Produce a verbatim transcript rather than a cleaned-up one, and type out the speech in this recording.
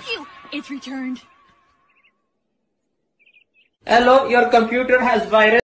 told you. It's returned. Hello, your computer has virus.